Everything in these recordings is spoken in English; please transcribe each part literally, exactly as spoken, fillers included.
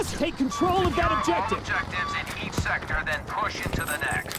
Let's take control of that objective! Objectives in each sector, then push into the next.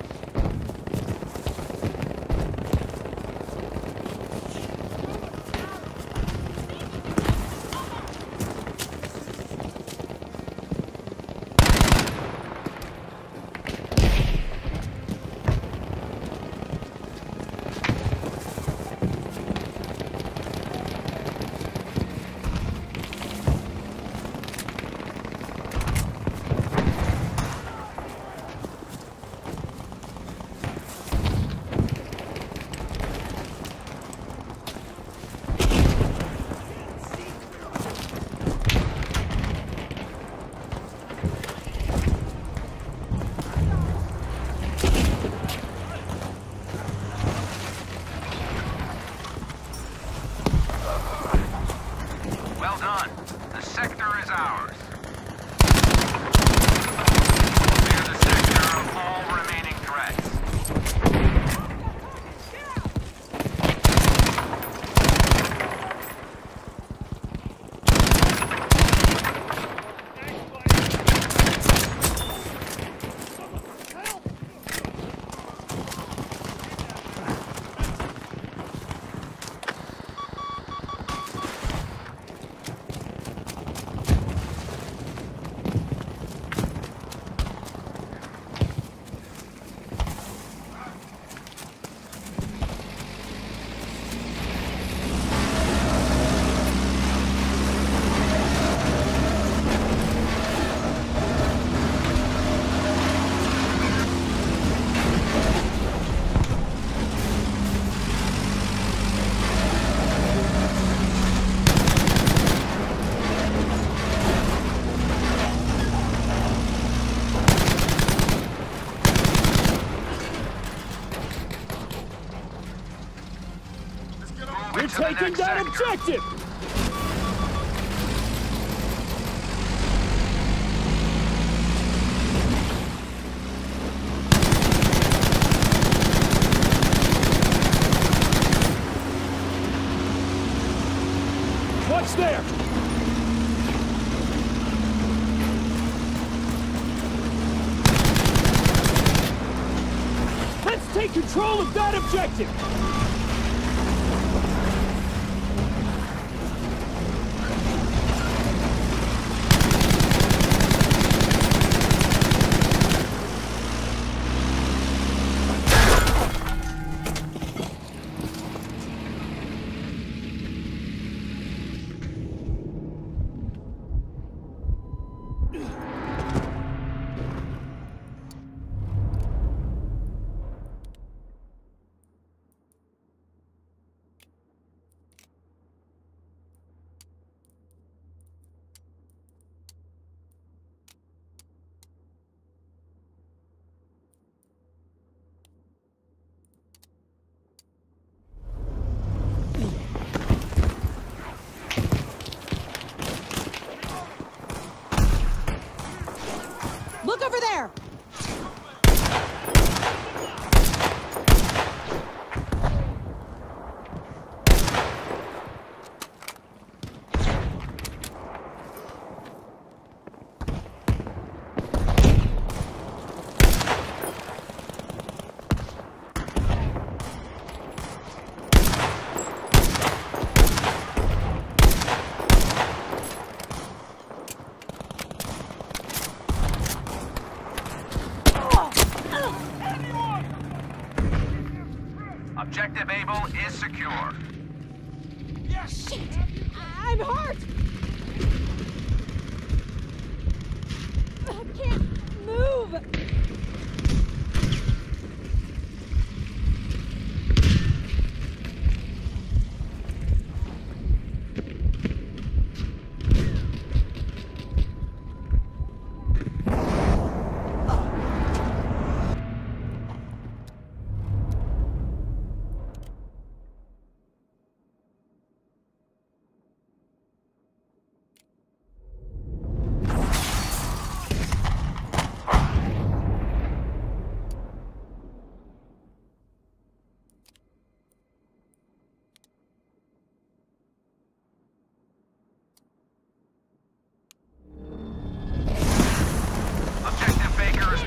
Well done. The sector is ours. Clear the sector of all remaining threats. We're taking that objective! What's there? Let's take control of that objective! Look over there! Objective Able is secure. Yes! Shit! I'm hurt! I can't move!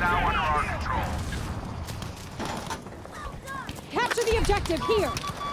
now under our control. Capture the objective here.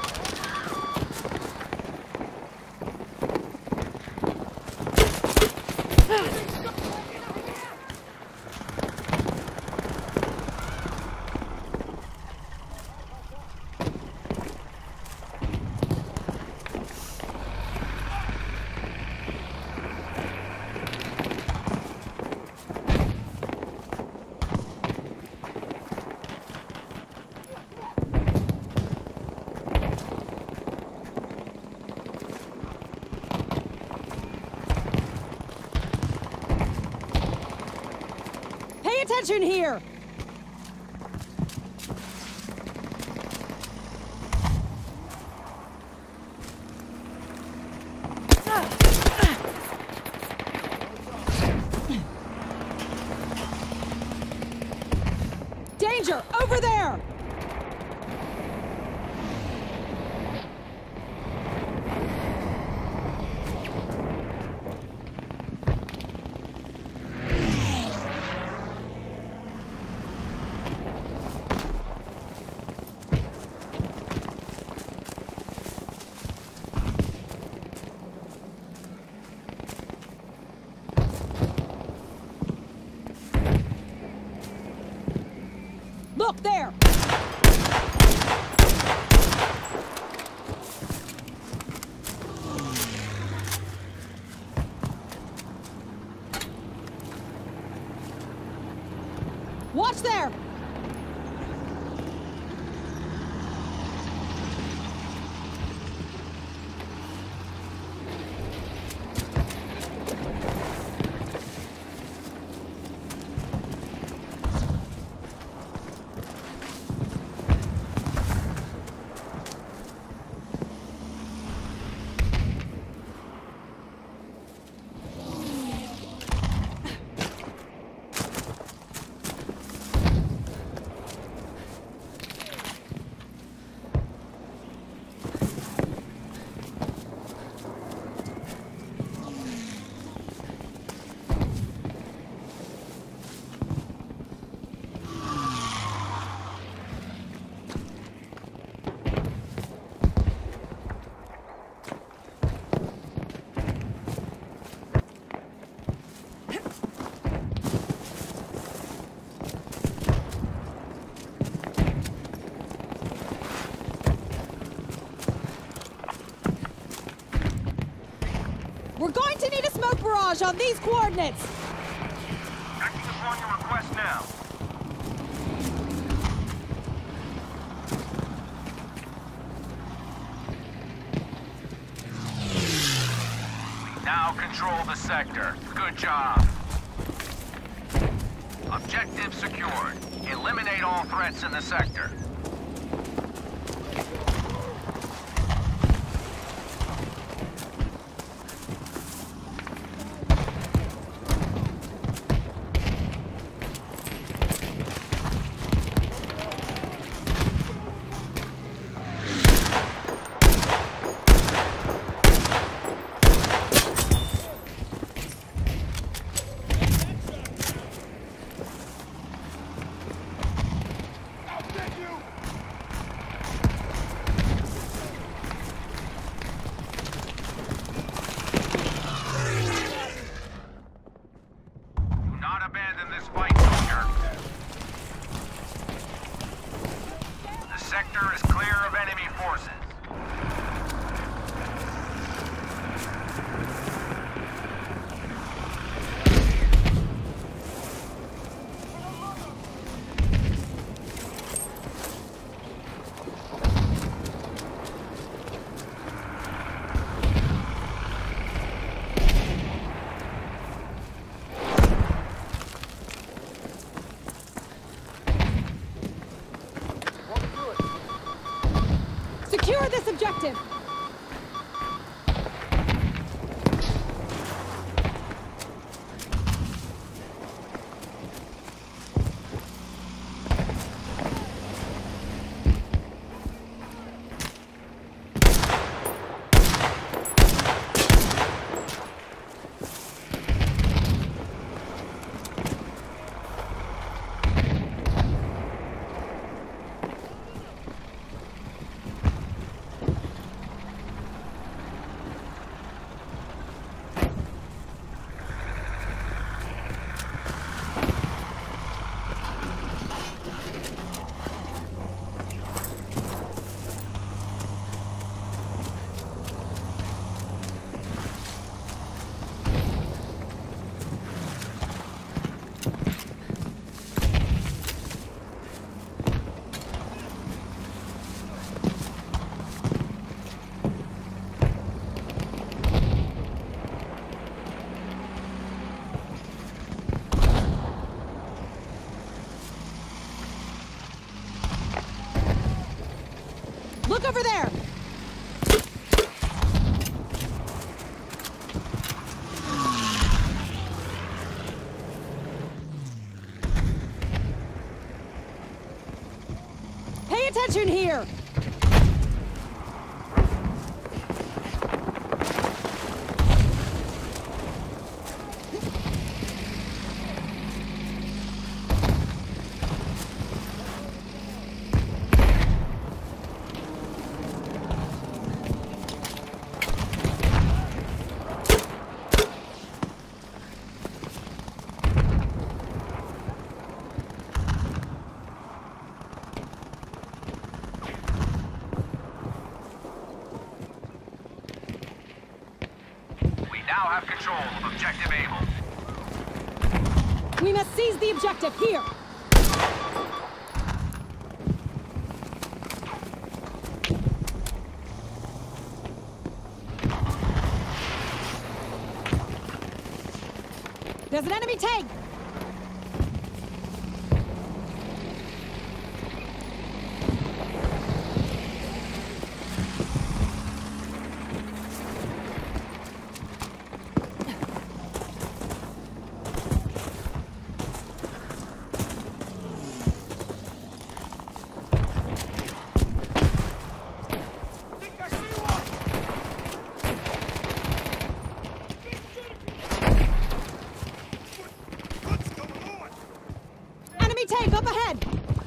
Attention here! Danger! Over there! Look there! Watch there! We're going to need a smoke barrage on these coordinates! Acting upon your request now. We now control the sector. Good job. Objective secured. Eliminate all threats in the sector. Sector is clear of enemy forces. Secure this objective! Look over there! Pay attention here! Now have control of Objective Able. We must seize the objective here! There's an enemy tank! Tank up ahead!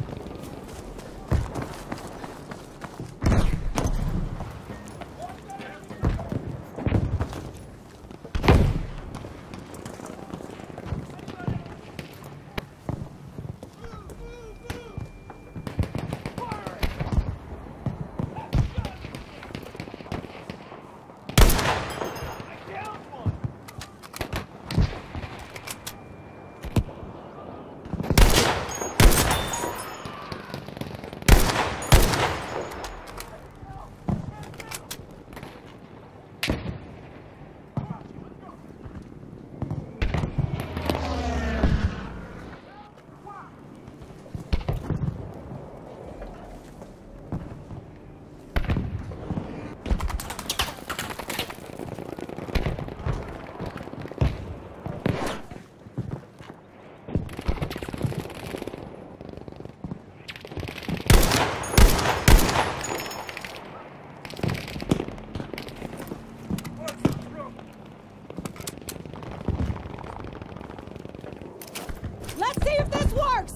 Let's see if this works!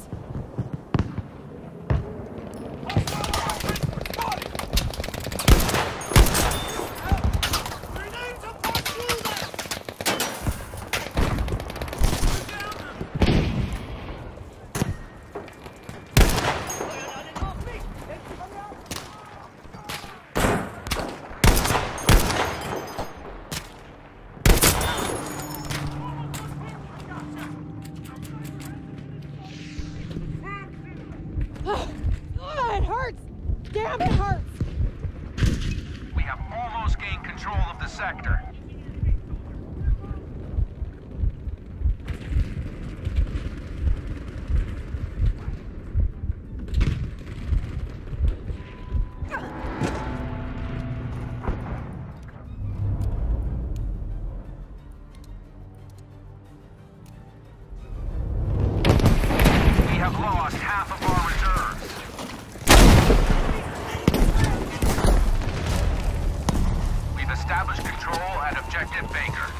Oh, it hurts! Damn, it hurts! We have almost gained control of the sector. We have lost half of our reserves. We've established control at Objective Baker.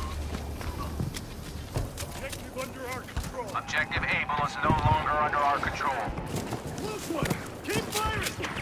Objective under our control. Objective Able is no longer under our control. Close one! Keep firing!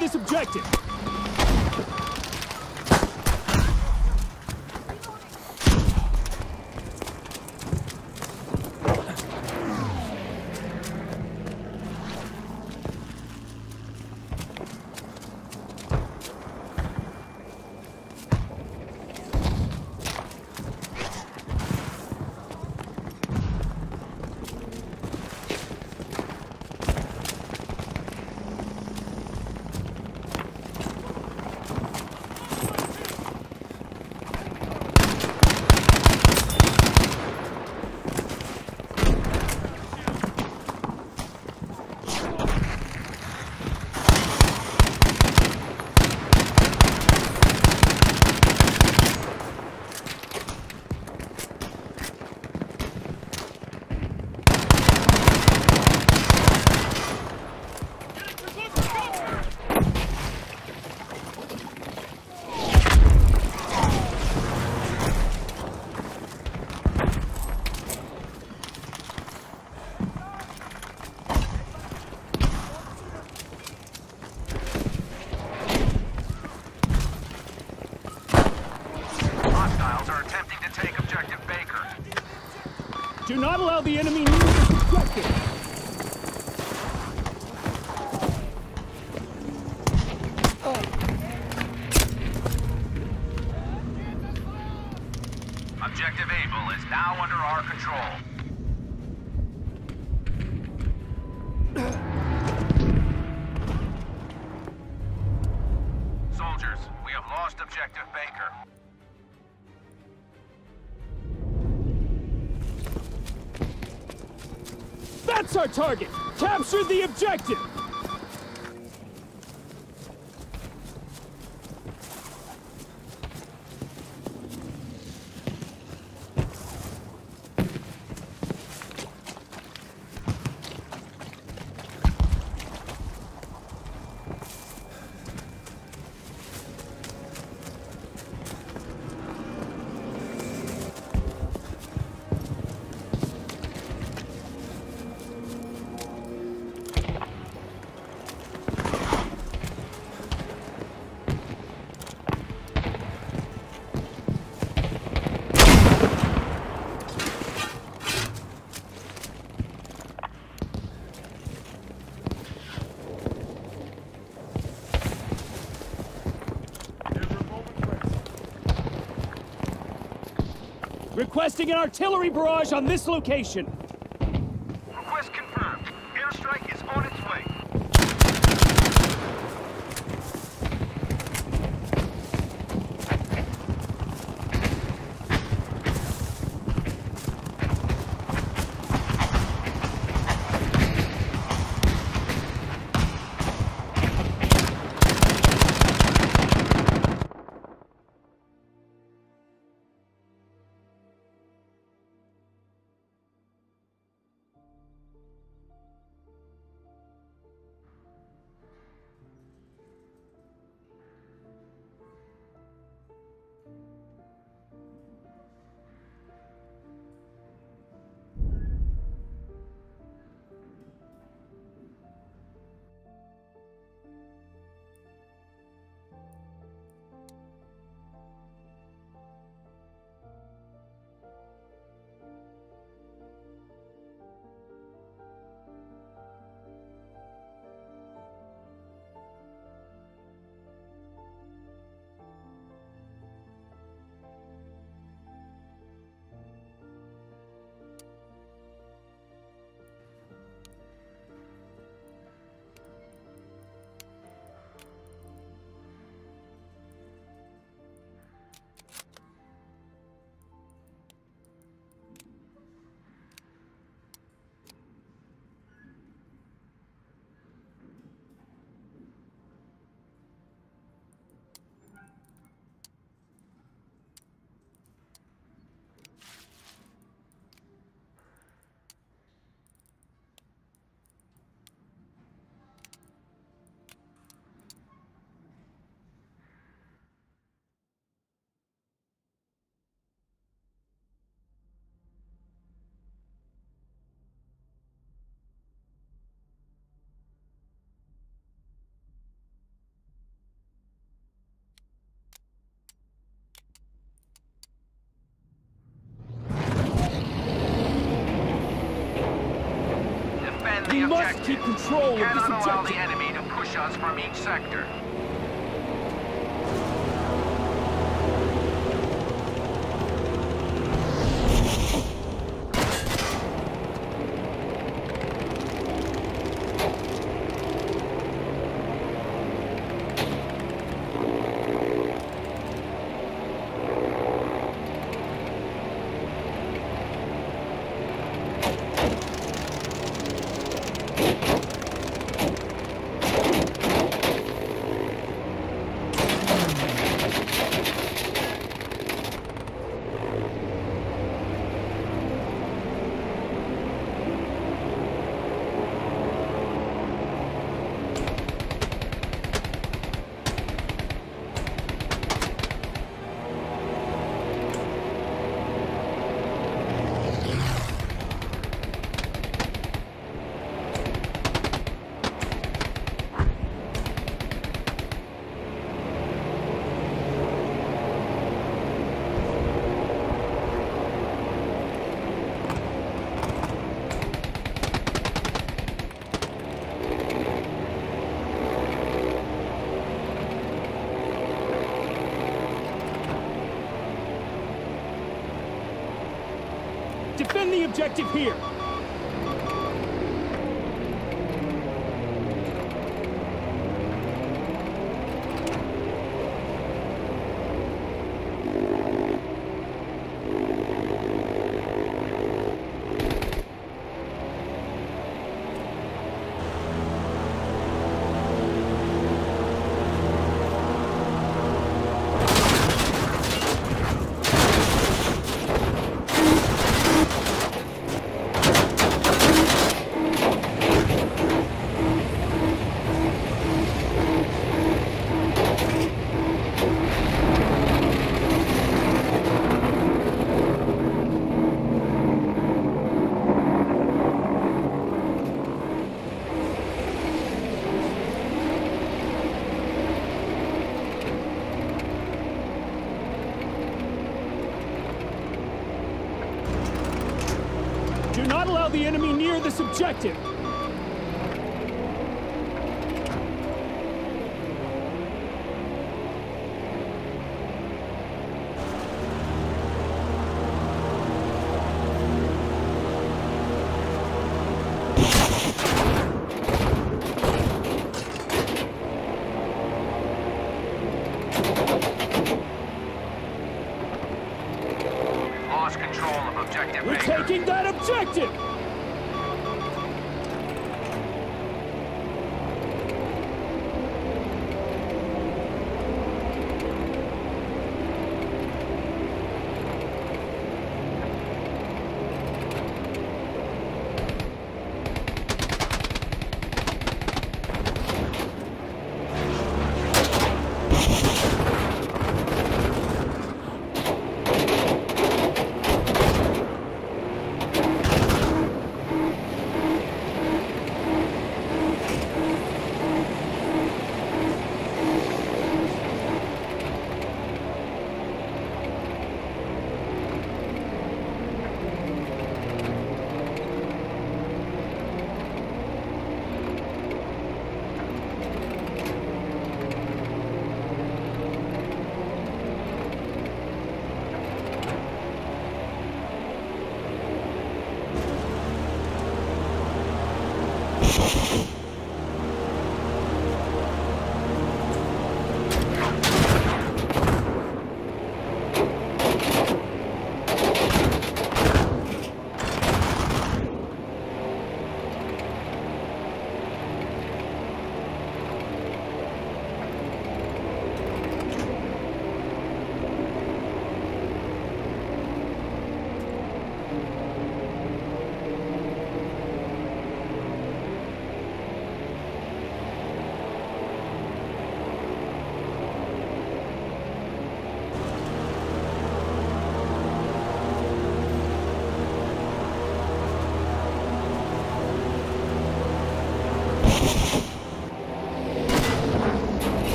this objective. Do not allow the enemy near this objective! Objective Able is now under our control. Soldiers, we have lost Objective Baker. That's our target! Capture the objective! Requesting an artillery barrage on this location. Request confirmed. Airstrike is on its way. Defend the We must objective. keep control of this Cannot allow the objective. enemy to push us from each sector. Defend the objective here. Do not allow the enemy near this objective. Lost control of objective We're Baker. taking that objective!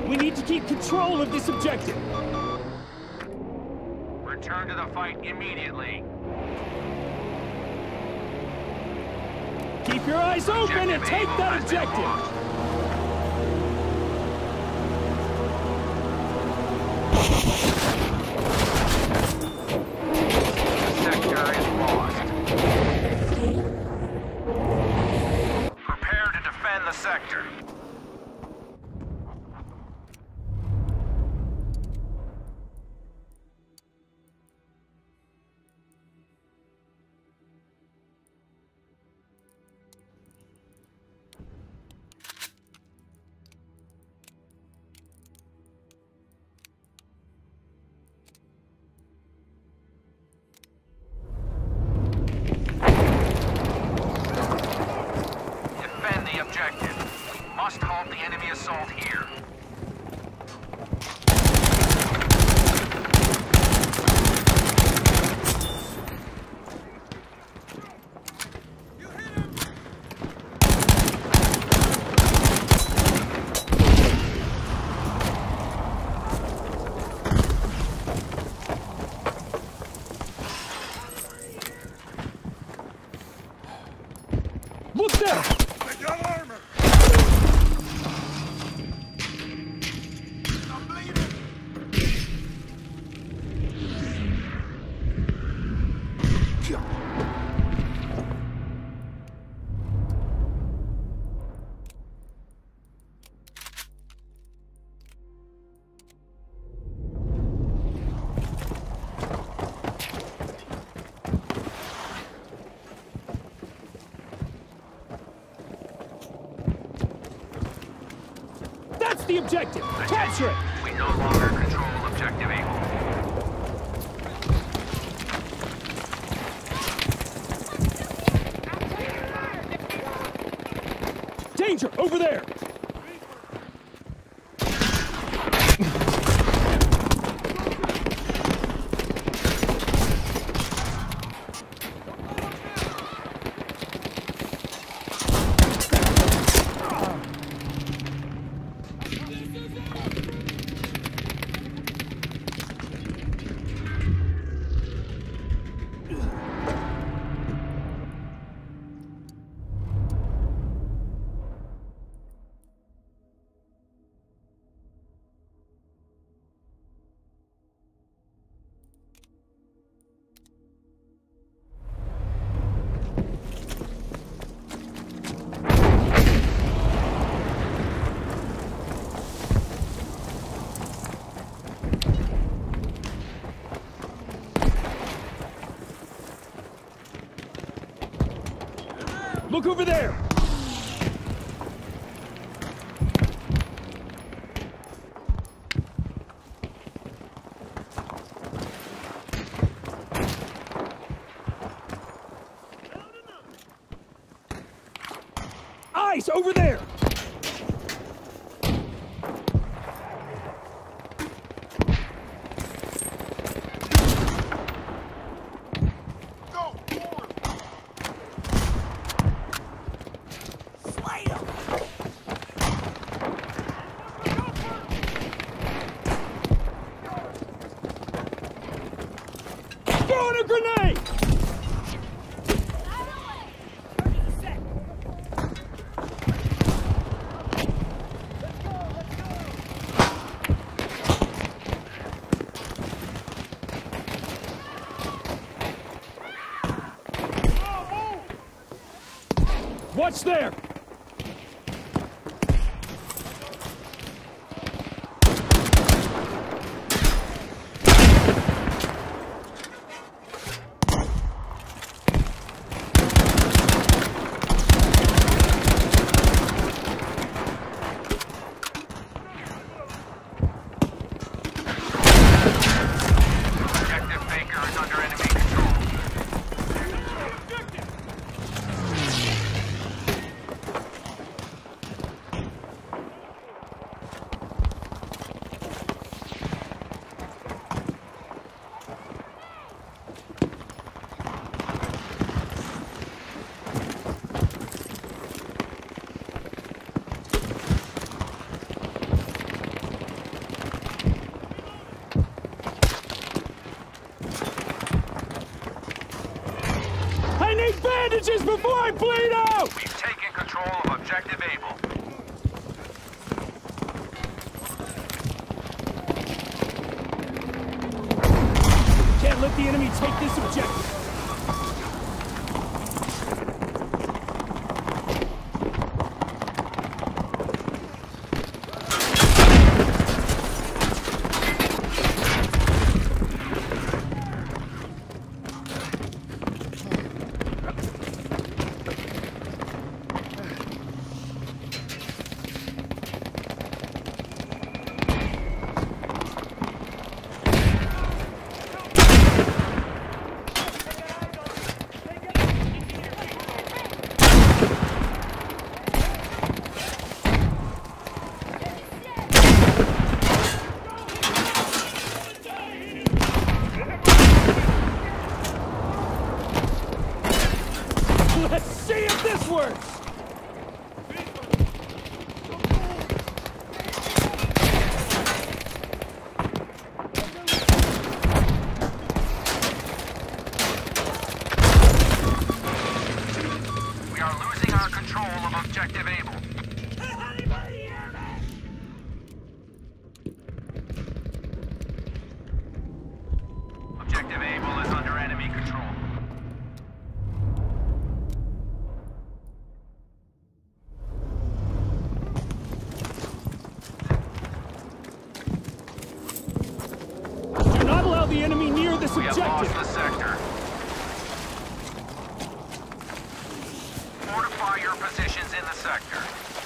We need to keep control of this objective. Return to the fight immediately. Keep your eyes open and take that objective. The sector is lost. Prepare to defend the sector. Must halt the enemy assault here. You hit him! Look there! I got armor! I'm bleeding! That's the objective! Capture it! We no longer control objective Able. Danger! Over there! Look over there! Eyes over there! Go! Forward! Throwing a grenade! Watch there! Objective Baker is under enemy control. Bridges before I bleed out! We've taken control of Objective Able. Can't let the enemy take this objective. Let's see if this works! We are losing our control of Objective Able. Objective Able is under enemy control. Do not allow the enemy near this We have objective! lost the sector. Fortify your positions in the sector.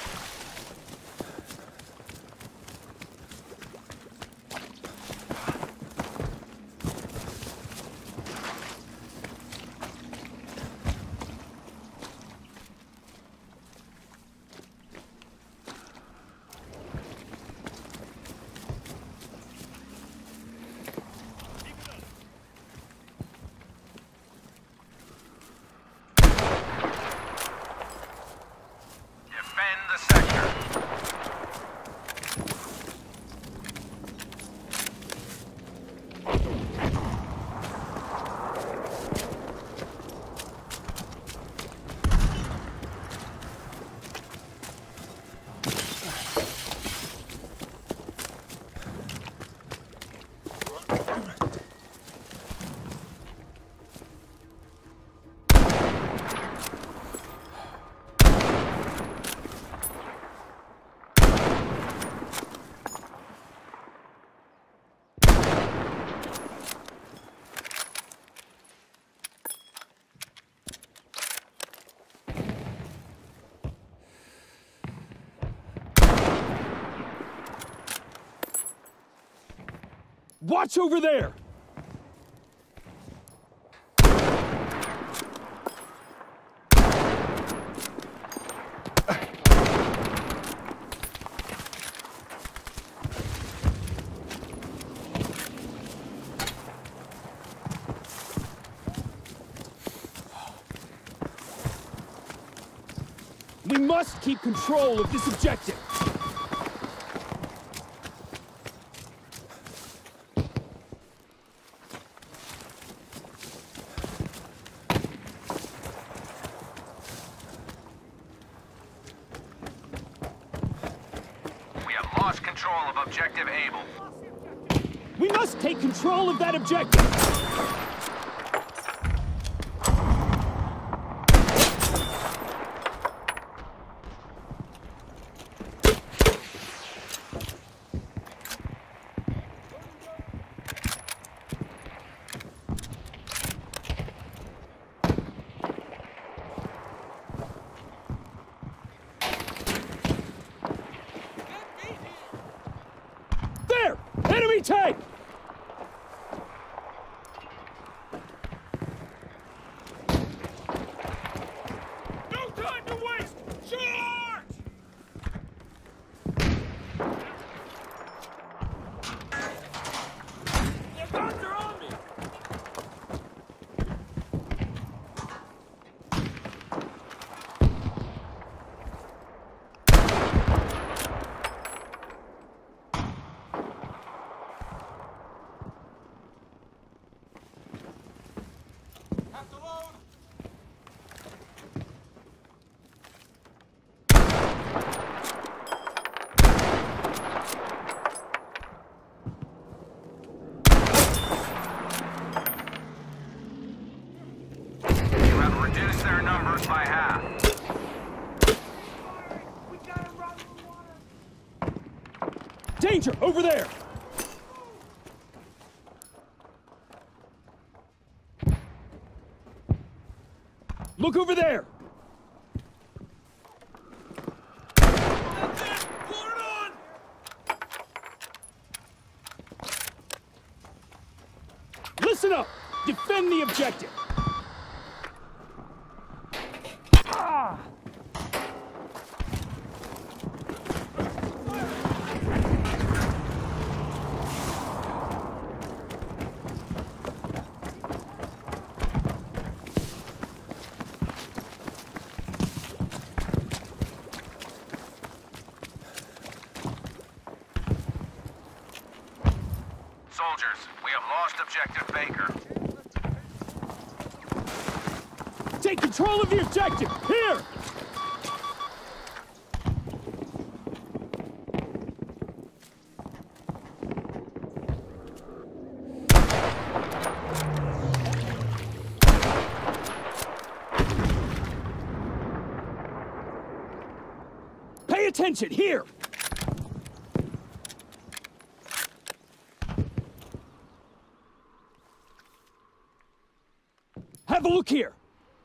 Defend the sector. Watch over there! We must keep control of this objective! We have lost control of Objective Able. We must take control of that objective! There! Enemy tank! No time to waste! Charge! Their guns are on me! Danger! Over there! Look over there! That's it! Pull it on! Listen up! Defend the objective! Ah! Soldiers, we have lost objective Baker. Take control of the objective! Here! Pay attention! Here! Have a look here!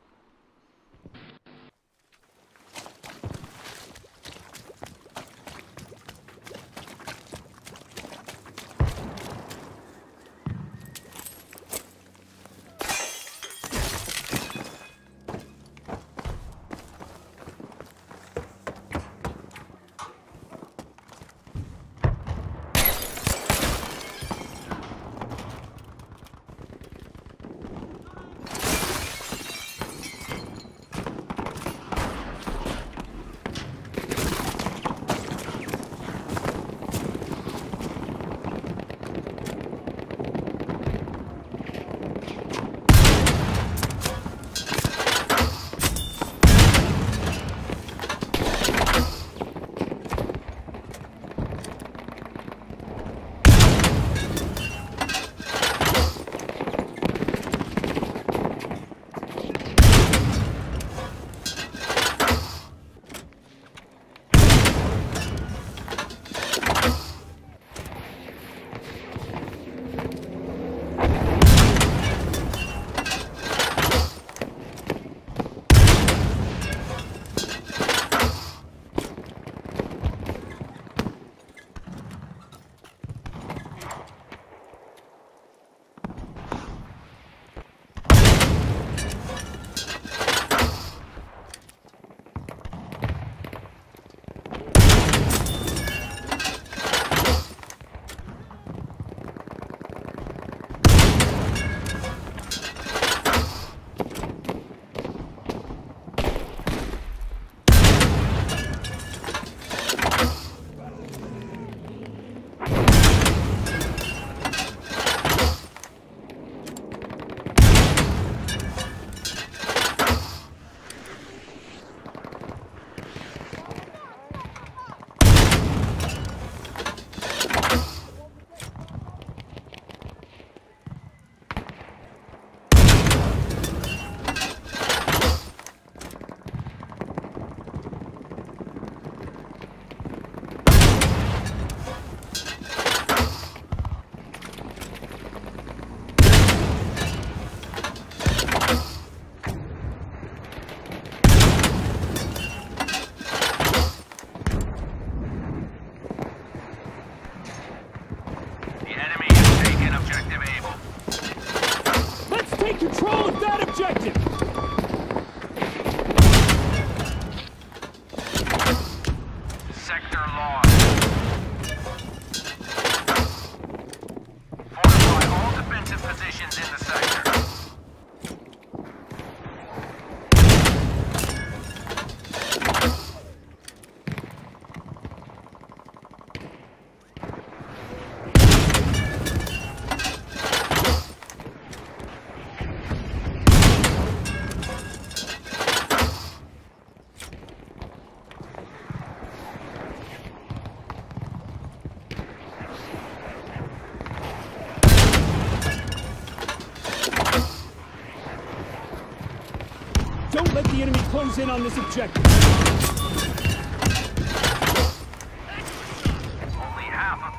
Don't let the enemy close in on this objective. Only half of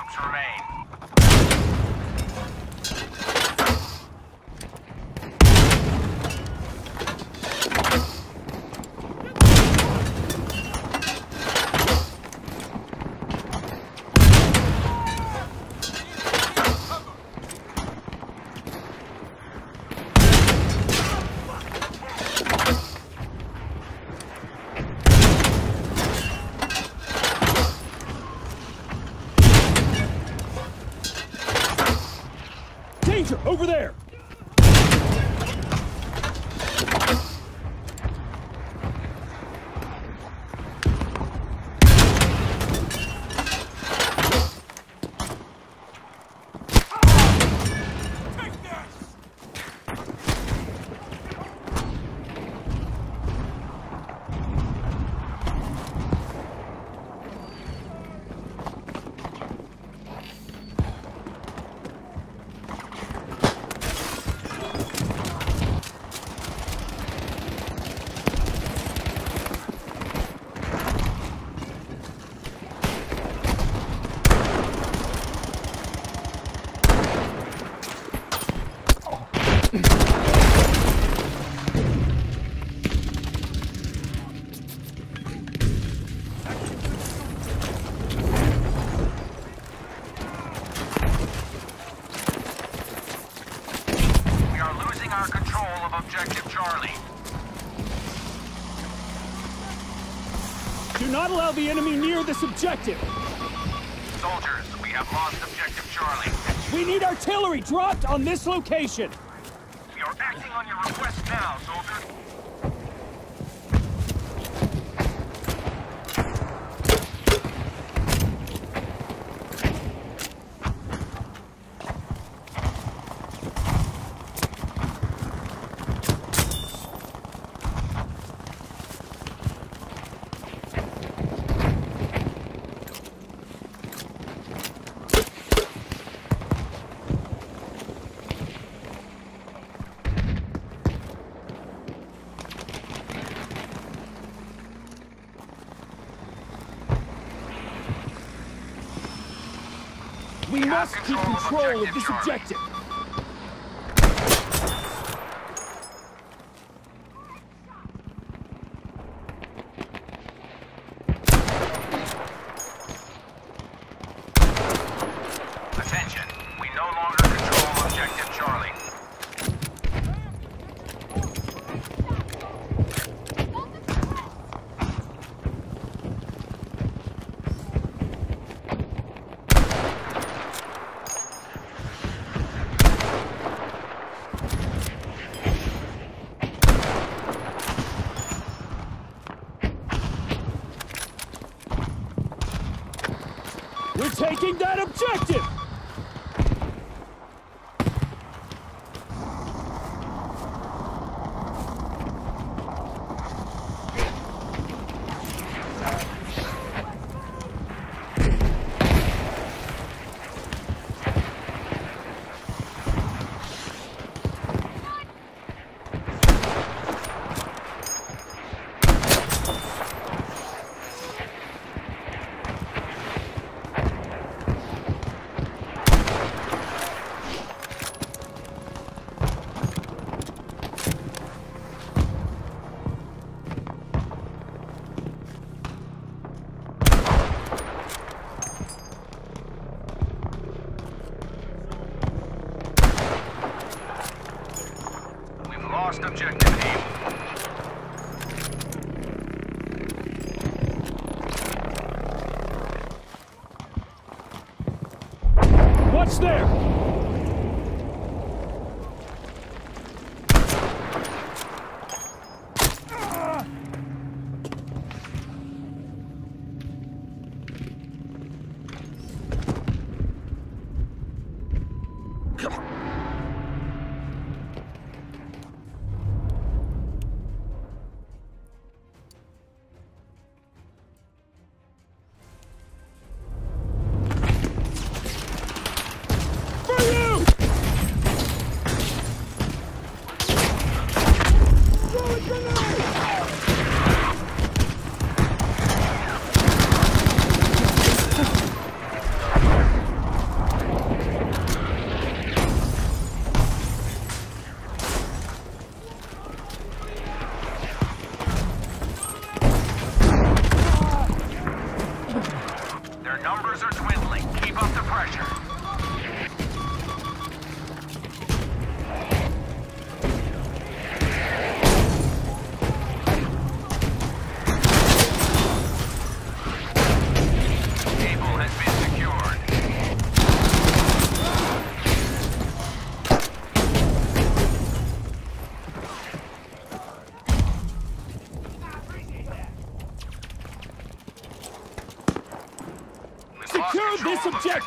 troops remain. Danger! Over there! Take this! We are losing our control of Objective Charlie. Do not allow the enemy near this objective! Soldiers, we have lost Objective Charlie. We need artillery dropped on this location! We are acting on your request now, soldiers. We must keep control of this objective! Attention, we no longer control Objective Charlie. We're taking that objective! Lost Objective Able. What's there?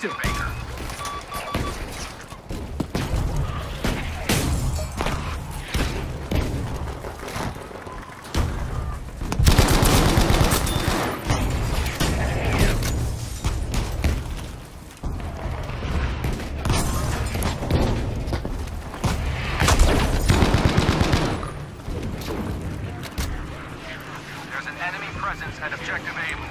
objective Baker. There's an enemy presence at objective Able.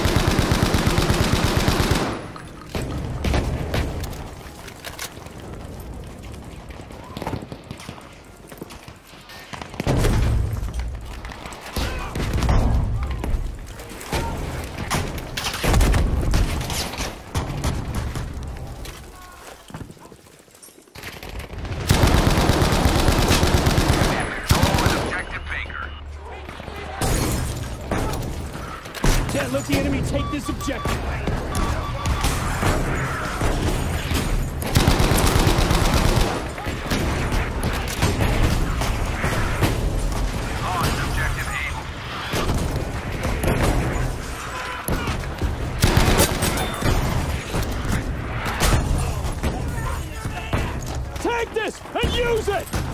Can't let the enemy take this objective. Lost objective Able. Take this and use it!